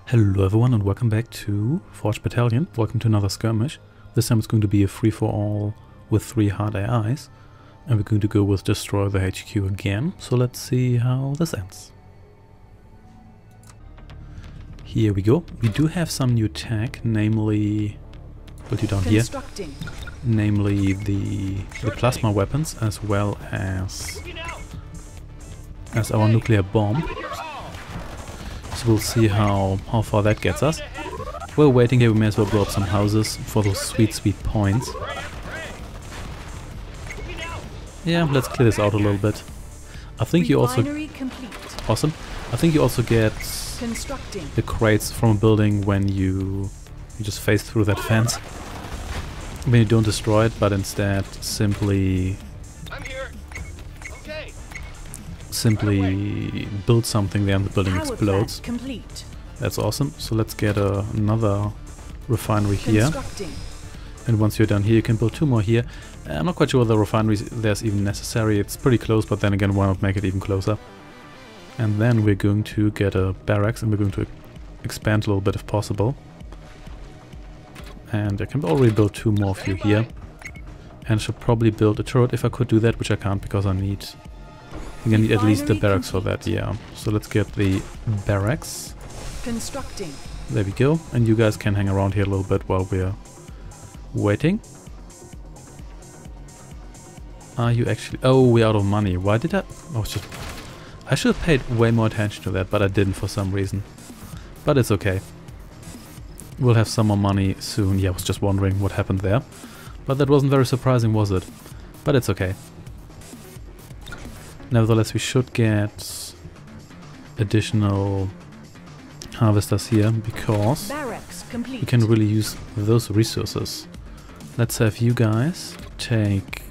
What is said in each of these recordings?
Hello everyone and welcome back to Forge Battalion. Welcome to another skirmish. This time it's going to be a free-for-all with 3 hard AIs. And we're going to go with Destroy the HQ again. So let's see how this ends. Here we go. We do have some new tech, namely... put you down here. Namely the plasma weapons as well as our nuclear bomb. So we'll see how far that gets us. While waiting here, we may as well blow up some houses for those sweet points. Yeah, let's clear this out a little bit. I think you also... Awesome. I think you also get the crates from a building when you just phase through that fence. When you don't destroy it, but instead simply build something there and the building explodes. That's awesome. So let's get another refinery here. And once you're done here, you can build 2 more here. I'm not quite sure whether refineries there's even necessary. It's pretty close, but then again, why not make it even closer? And then we're going to get a barracks and we're going to expand a little bit if possible. And I can already build 2 more of you here. And should probably build a turret if I could do that, which I can't because I need at least the barracks for that, yeah. So let's get the barracks. Constructing. There we go. And you guys can hang around here a little bit while we're waiting. Are you actually... Oh, we're out of money. Why did I... I should have paid way more attention to that, but I didn't for some reason. But it's okay. We'll have some more money soon. Yeah, I was just wondering what happened there. But that wasn't very surprising, was it? But it's okay. Nevertheless, we should get additional harvesters here because we can really use those resources. Let's have you guys take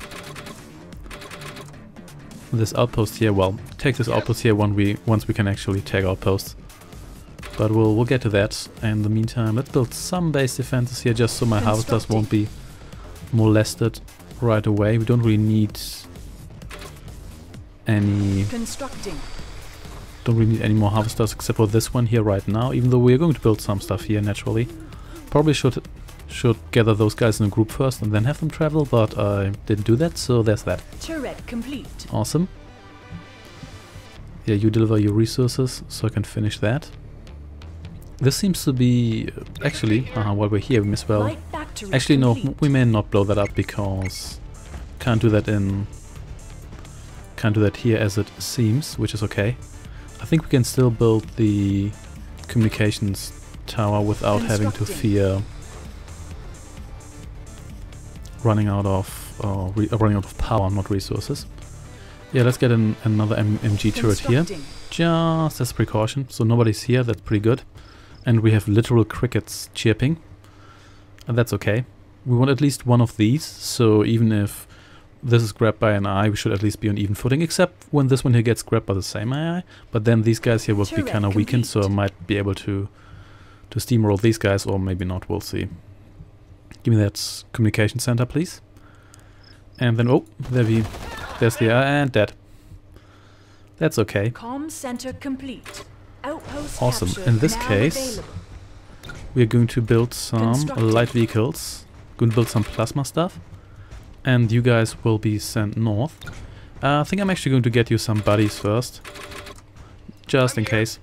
this outpost here. Well, take this outpost here once we can actually take outposts. But we'll get to that. In the meantime, let's build some base defenses here just so my harvesters won't be molested right away. We don't really need any... Don't really need any more harvesters except for this one here right now, even though we're going to build some stuff here naturally. Probably should gather those guys in a group first and then have them travel, but I didn't do that, so there's that. Turret complete. Awesome. Yeah, you deliver your resources so I can finish that. This seems to be... actually, while we're here, we may as well... Actually, no, we may not blow that up because can't do that here as it seems, which is okay. I think we can still build the communications tower without having to fear running out of power, not resources. Yeah, let's get another MG turret here, just as a precaution. So nobody's here, that's pretty good. And we have literal crickets chirping. And that's okay. We want at least one of these, so even if this is grabbed by an AI, we should at least be on even footing, except when this one here gets grabbed by the same AI. But then these guys here will be kind of weakened, so I might be able to steamroll these guys, or maybe not, we'll see. Give me that communication center, please. And then, oh, there's the AI, and dead. That's okay. Comm center complete. Outpost awesome. In this case, we're going to build some light vehicles. Going to build some plasma stuff. And you guys will be sent north. I think I'm actually going to get you some buddies first. Just in case.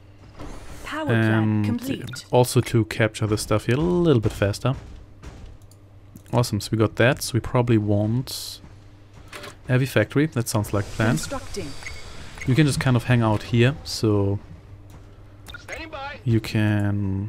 And also to capture the stuff here a little bit faster. Awesome, so we got that. So we probably want a heavy factory. That sounds like a plan. You can just kind of hang out here, so you can...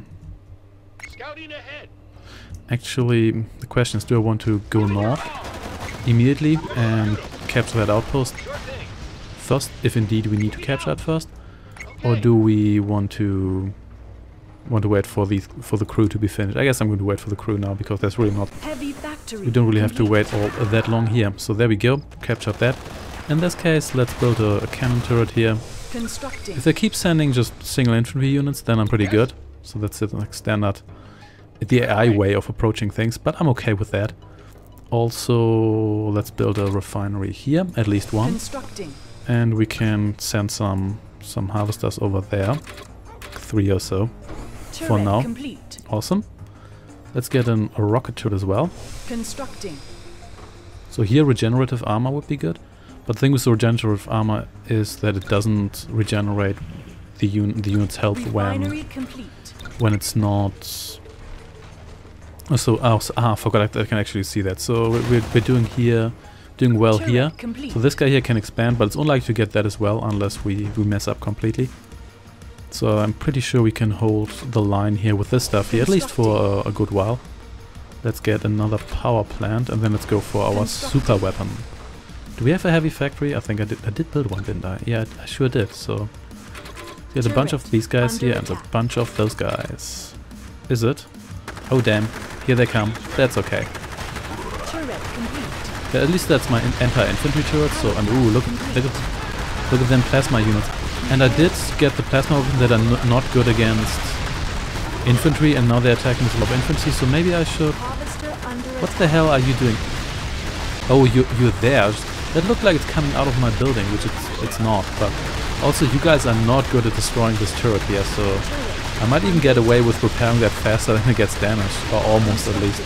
Actually, the question is, do I want to go north immediately and capture that outpost first, if indeed we need to capture it first, or do we want to wait for the crew to be finished? I guess I'm going to wait for the crew now because there's really not... We don't really have to wait all that long here. So there we go, captured that. In this case, let's build a cannon turret here. If they keep sending just single infantry units, then I'm pretty good. So that's it, like standard, the AI way of approaching things, but I'm okay with that. Also, let's build a refinery here, at least one. And we can send some harvesters over there. 3 or so. Turret now. complete. Awesome. Let's get a rocket turret as well. Constructing. So here regenerative armor would be good. But the thing with the regenerative armor is that it doesn't regenerate the unit's health Refinery complete. when it's not... I forgot I can actually see that. So we're doing well Turret here. complete. So this guy here can expand, but it's unlikely to get that as well unless we mess up completely. So I'm pretty sure we can hold the line here with this stuff here, at least for a good while. Let's get another power plant and then let's go for our super weapon. Do we have a heavy factory? I think I did build one, didn't I? Yeah, I sure did. So there's a bunch of these guys here and a bunch of those guys. Is it? Oh damn, here they come. That's okay. Turret complete. Yeah, at least that's my anti-infantry turret. So ooh, look at them plasma units. And I did get the plasma weapons that are not good against infantry, and now they're attacking with a lot of infantry. So maybe I should. Harvester under What the hell are you doing? Oh, you're there. That looked like it's coming out of my building, which it's not. But also, you guys are not good at destroying this turret here, so I might even get away with repairing that faster than it gets damaged, or almost at least.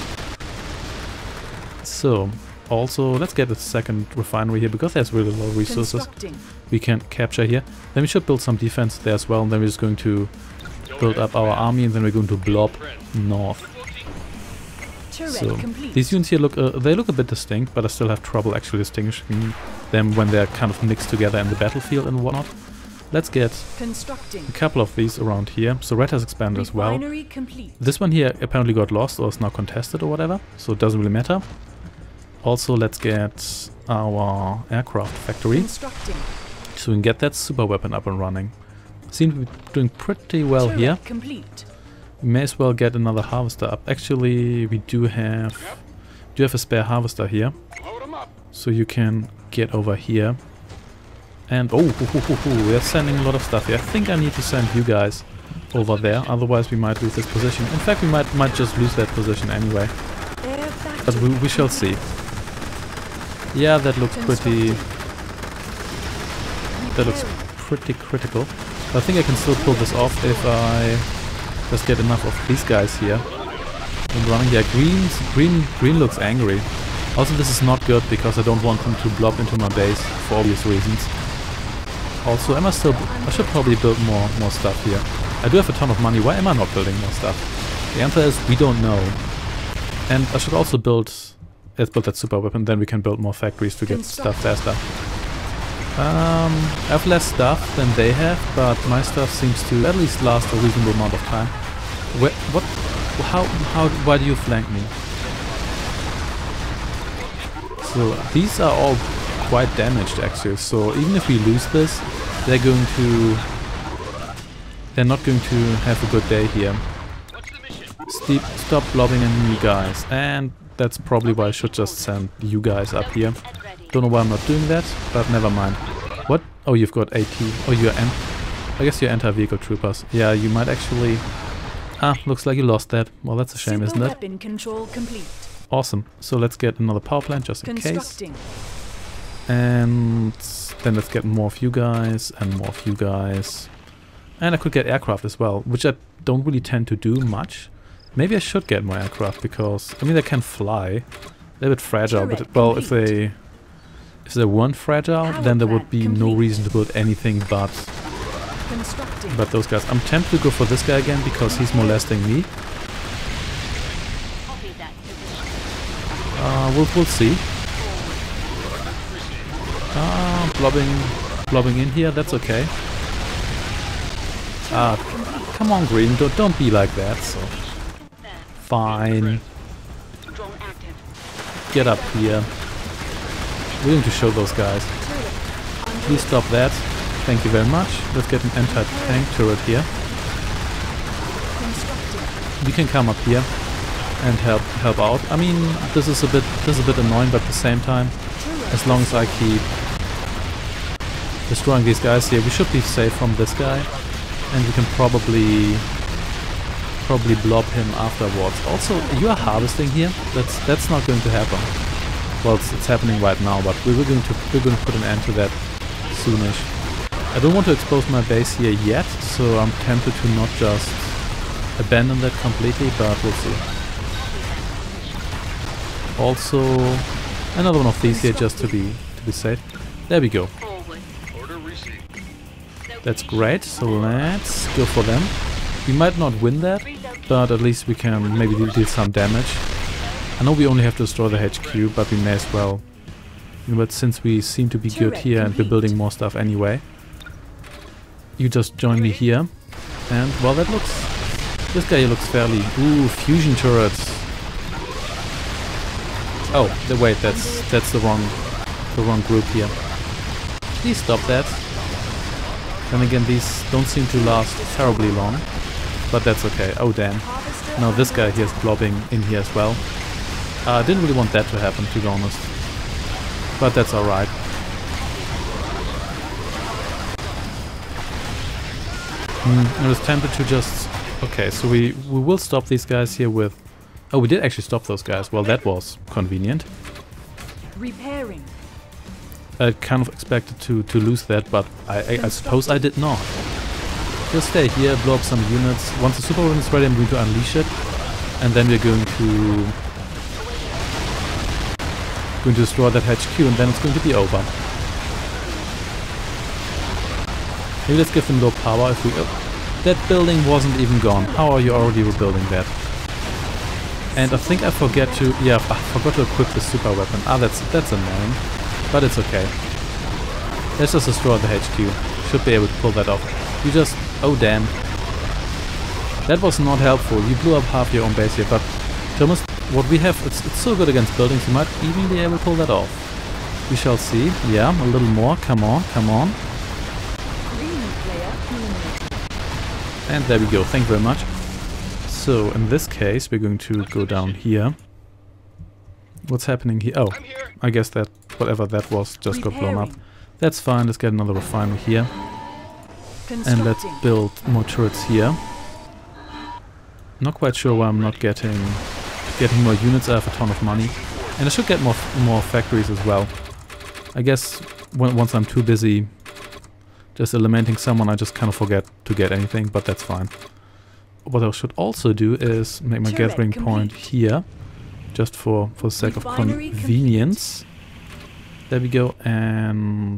So, also, let's get a second refinery here, because there's really low resources we can capture here. Then we should build some defense there as well, and then we're just going to build up our army, and then we're going to blob north. So these units here they look a bit distinct, but I still have trouble actually distinguishing them when they're kind of mixed together in the battlefield and whatnot. Let's get a couple of these around here. So red has expanded as well. This one here apparently got lost or is now contested or whatever, so it doesn't really matter. Also, let's get our aircraft factory, so we can get that super weapon up and running. Seems to be doing pretty well here. We may as well get another harvester up. Actually, we do have a spare harvester here, so you can get over here. And we're sending a lot of stuff here. I think I need to send you guys over there, otherwise we might lose this position. In fact, we might just lose that position anyway. But we shall see. Yeah, that looks pretty critical. But I think I can still pull this off if I just get enough of these guys here and running. Yeah, green looks angry. Also, this is not good because I don't want them to blob into my base for obvious reasons. Also, I should probably build more stuff here. I do have a ton of money. Why am I not building more stuff? The answer is we don't know. And I should also let's build that super weapon, then we can build more factories to get stuff faster. I have less stuff than they have, but my stuff seems to at least last a reasonable amount of time. Why do you flank me? So these are all quite damaged actually, so even if we lose this, they're not going to have a good day here. Stop blobbing in you guys, and that's probably why I should just send you guys up here. Don't know why I'm not doing that, but never mind. What? Oh, you've got AT. Oh, I guess you're anti-vehicle troopers. Yeah, you might actually... looks like you lost that. Well, that's a shame, isn't it? Weapon control complete. Awesome. So let's get another power plant just in case. And then let's get more of you guys and more of you guys. And I could get aircraft as well, which I don't really tend to do much. Maybe I should get more aircraft because, I mean, they can fly. They're a bit fragile, but well, if they weren't fragile, then there would be no reason to build anything but those guys. I'm tempted to go for this guy again because he's molesting me. We'll see. Blobbing in here, that's okay. Come on, Green, don't be like that. So fine. Get up here. We're going to show those guys. Please stop that. Thank you very much. Let's get an anti-tank turret here. You can come up here and help out. I mean, this is a bit annoying, but at the same time, as long as I keep destroying these guys here, we should be safe from this guy, and we can probably blob him afterwards. Also, you are harvesting here. That's not going to happen. Well, it's happening right now, but we're going to put an end to that soonish. I don't want to expose my base here yet, so I'm tempted to not just abandon that completely, but we'll see. Also, another one of these here just to be safe. There we go. That's great, so let's go for them. We might not win that, but at least we can maybe deal some damage. I know we only have to destroy the HQ, but we may as well. But since we seem to be good here and we're building more stuff anyway, you just join me here. And, well, that looks... This guy here looks fairly... Ooh, fusion turrets. Oh, wait, that's the wrong group here. Please stop that. Then again, these don't seem to last terribly long, but that's okay. Oh damn. Now this guy here is blobbing in here as well. I didn't really want that to happen, to be honest. But that's alright. I was tempted to just... Okay, so we will stop these guys here with... Oh, we did actually stop those guys. Well, that was convenient. Repairing. I kind of expected to lose that, but I suppose I did not. Just stay here, blow up some units. Once the super weapon is ready, I'm going to unleash it. And then we're going to destroy that HQ, and then it's going to be over. Maybe let's give them low power if we... Oh, that building wasn't even gone. How are you already rebuilding that? And I think I forget to... Yeah, I forgot to equip the super weapon. Ah, that's annoying. But it's okay. Let's just destroy the HQ. Should be able to pull that off. You just... Oh damn. That was not helpful. You blew up half your own base here, but... Thomas, what we have... It's so good against buildings, you might even be able to pull that off. We shall see. Yeah, a little more. Come on, come on. And there we go. Thank you very much. So, in this case, we're going to go down here. What's happening here? Oh, I guess that whatever that was just got blown up. That's fine, let's get another refinery here. And let's build more turrets here. Not quite sure why I'm not getting more units. I have a ton of money. And I should get more factories as well. I guess once I'm too busy just eliminating someone, I just kind of forget to get anything, but that's fine. What I should also do is make my gathering point here. Just for the sake of convenience. There we go, and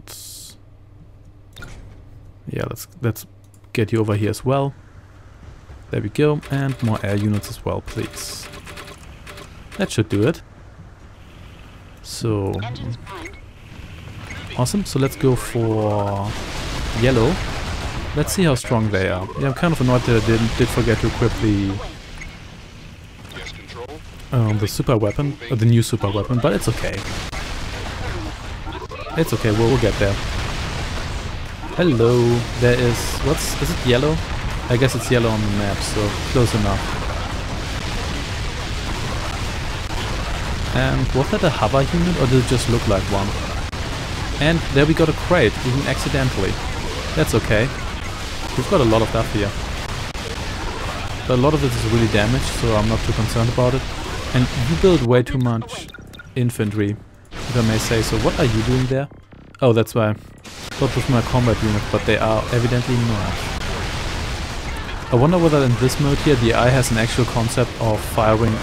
yeah, let's get you over here as well. There we go, and more air units as well, please. That should do it. So awesome. So let's go for yellow. Let's see how strong they are. Yeah, I'm kind of annoyed that I did forget to equip the super weapon, or the new super weapon, but it's okay. It's okay, we'll get there. Hello, there is... is it yellow? I guess it's yellow on the map, so close enough. And was that a hover unit, or did it just look like one? And there we got a crate, even accidentally. That's okay. We've got a lot of stuff here. But a lot of it is really damaged, so I'm not too concerned about it. And you build way too much infantry, if I may say so. What are you doing there? Oh, that's why I thought with my combat unit, but they are evidently not. I wonder whether in this mode here the AI has an actual concept of firing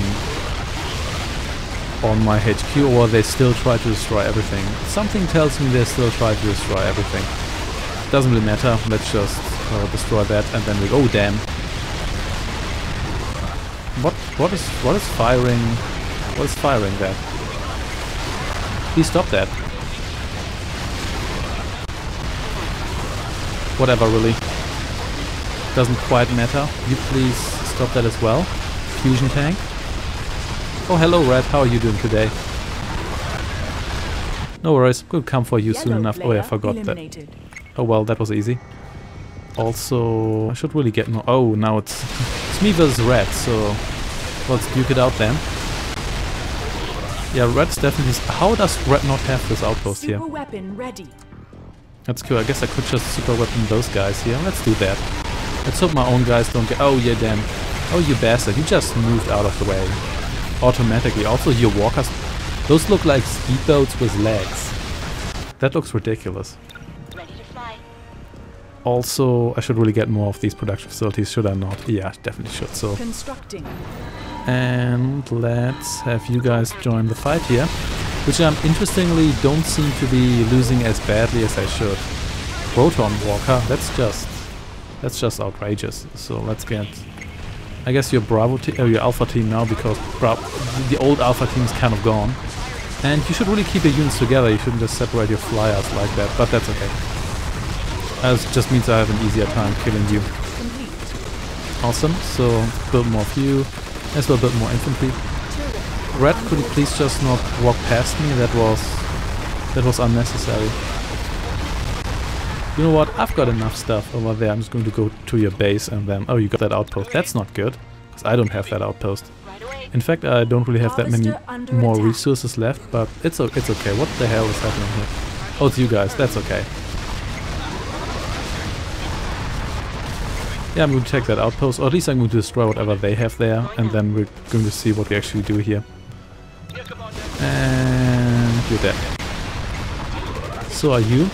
on my HQ, or they still try to destroy everything. Something tells me they still try to destroy everything. Doesn't really matter, let's just destroy that and then we... Oh damn. What is firing? What is firing that? Please stop that. Whatever, really. Doesn't quite matter. You please stop that as well. Fusion tank. Oh, hello, Red. How are you doing today? No worries. We'll come for you soon enough. Oh, yeah, I forgot that. Oh, well, that was easy. Also, I should really get more... Oh, now it's me versus Red, so... Let's duke it out then. Yeah, Red's definitely... How does Red not have this outpost here? Super weapon ready. That's cool. I guess I could just super weapon those guys here. Let's do that. Let's hope my own guys don't get... Oh, yeah, damn. Oh, you bastard. You just moved out of the way. Automatically. Also, your walkers... Those look like speedboats with legs. That looks ridiculous. Ready to fly. Also, I should really get more of these production facilities, should I not? Yeah, definitely should. So, Constructing. and let's have you guys join the fight here, which interestingly don't seem to be losing as badly as I should. Proton Walker, that's just outrageous. So let's get, I guess, your Bravo team, your Alpha team now, because the old Alpha team is kind of gone. And you should really keep your units together. You shouldn't just separate your flyers like that, but that's okay. That just means I have an easier time killing you. Complete. Awesome, so build more of you, as well build more infantry. Red, could you please just not walk past me? That was unnecessary. You know what, I've got enough stuff over there. I'm just going to go to your base and then... Oh, you got that outpost. That's not good, because I don't have that outpost. In fact, I don't really have that many more resources left, but it's okay. What the hell is happening here? Oh, it's you guys. That's okay. Yeah, I'm going to take that outpost, or at least I'm going to destroy whatever they have there, and then we're going to see what we actually do here. And you're dead. So are you?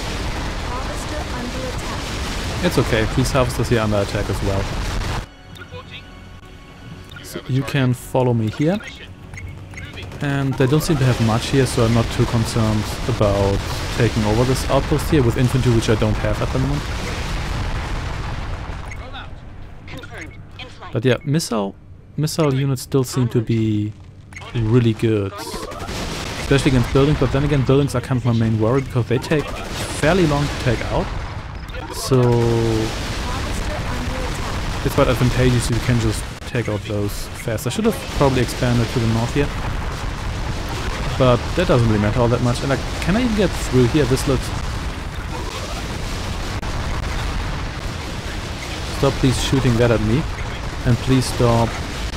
It's okay, these harvesters here under attack as well. So you can follow me here. And they don't seem to have much here, so I'm not too concerned about taking over this outpost here with infantry, which I don't have at the moment. But yeah, missile units still seem to be really good. Especially against buildings, but then again buildings are kind of my main worry because they take fairly long to take out. So it's quite advantageous if you can just take out those fast. I should have probably expanded to the north here. But that doesn't really matter all that much. And like, can I even get through here? This looks... Stop please shooting that at me. And please stop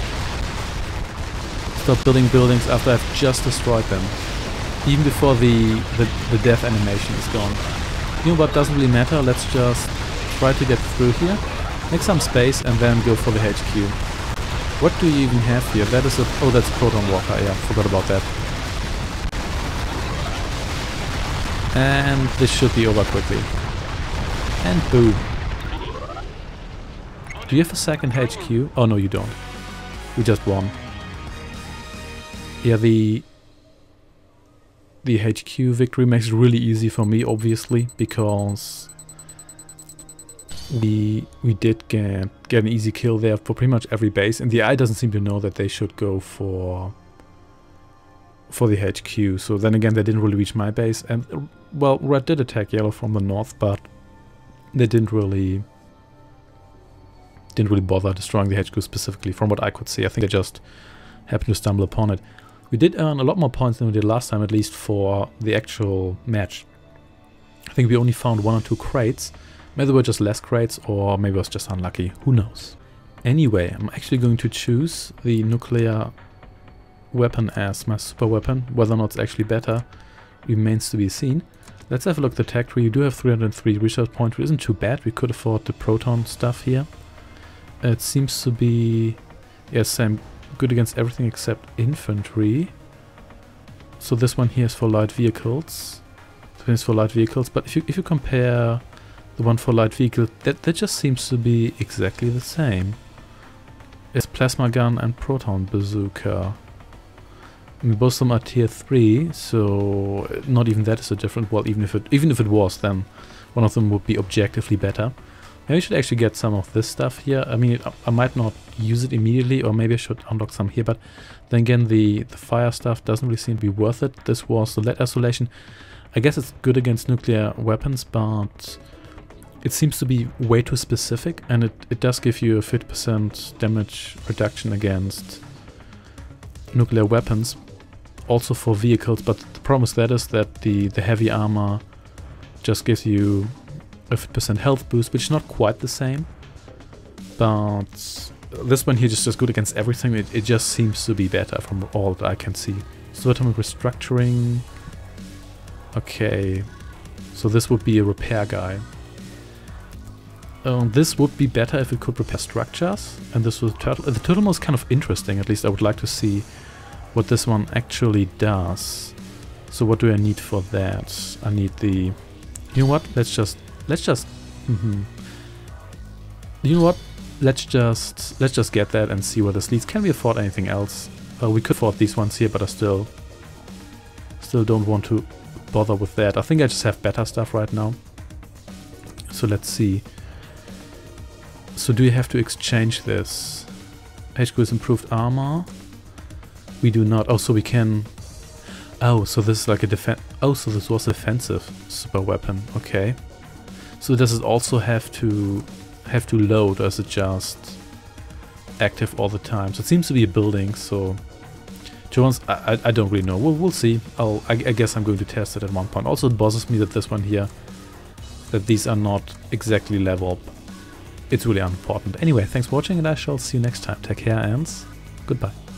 building buildings after I've just destroyed them. Even before the death animation is gone. You know what, doesn't really matter, let's just try to get through here. Make some space and then go for the HQ. What do you even have here? That is a... Oh, that's a Proton Walker, yeah, forgot about that. And this should be over quickly. And boom. Do you have a second HQ? Oh no, you don't. We just won. Yeah, the HQ victory makes it really easy for me, obviously, because we did get an easy kill there for pretty much every base, and the AI doesn't seem to know that they should go for the HQ. So then again, they didn't really reach my base, and well, Red did attack Yellow from the north, but they didn't really bother destroying the HQ specifically, from what I could see. I think they just happened to stumble upon it. We did earn a lot more points than we did last time, at least for the actual match. I think we only found 1 or 2 crates. Maybe there were just less crates, or maybe I was just unlucky. Who knows? Anyway, I'm actually going to choose the nuclear weapon as my super weapon. Whether or not it's actually better remains to be seen. Let's have a look at the tech tree. You do have 303 research points, which isn't too bad. We could afford the proton stuff here. It seems to be... Yes, same. Good against everything except infantry. So this one here is for light vehicles. This one is for light vehicles, but if you compare the one for light vehicles, that just seems to be exactly the same. It's plasma gun and proton bazooka. I mean, both of them are tier 3, so not even that is a difference. Well, even if it was, then one of them would be objectively better. Maybe I should actually get some of this stuff here. I mean, I might not use it immediately, or maybe I should unlock some here, but then again, the fire stuff doesn't really seem to be worth it. This was the lead isolation. I guess it's good against nuclear weapons, but it seems to be way too specific, and it does give you a 50% damage reduction against nuclear weapons, also for vehicles, but the problem with that is that the heavy armor just gives you a 50% health boost, which is not quite the same, but this one here is just good against everything. It just seems to be better from all that I can see. So atomic restructuring. Okay, so this would be a repair guy. This would be better if it could repair structures, and this was turtle. The turtle is kind of interesting. At least I would like to see what this one actually does. So what do I need for that? I need the... You know what? Let's just You know what? Let's just get that and see where this leads. Can we afford anything else? We could afford these ones here, but I still don't want to bother with that. I think I just have better stuff right now. So let's see. So do you have to exchange this? HQ is improved armor. We do not. Oh, so we can. Oh, so this is like a defense. Oh, so this was offensive super weapon. Okay. So does it also have to load, or is it just active all the time? So it seems to be a building. So to be honest, I don't really know. We'll see. I guess I'm going to test it at one point. Also, it bothers me that this one here, that these are not exactly level up. It's really unimportant. Anyway, thanks for watching, and I shall see you next time. Take care and goodbye.